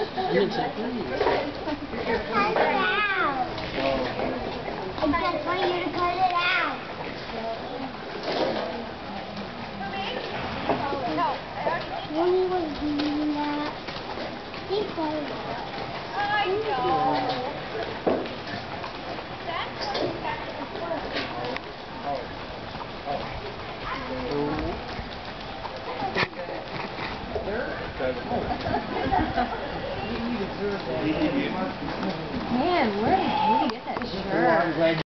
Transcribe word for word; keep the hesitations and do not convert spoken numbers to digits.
Cut it out. I just want you to cut it out. Mommy was doing that. He said, I know. Man, where did you get that shirt?